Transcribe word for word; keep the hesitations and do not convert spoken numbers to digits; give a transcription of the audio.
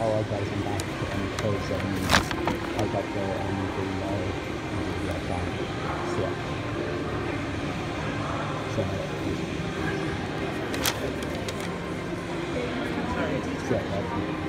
how I guys I'm back and because um, I got there and the uh, the time. So so so that's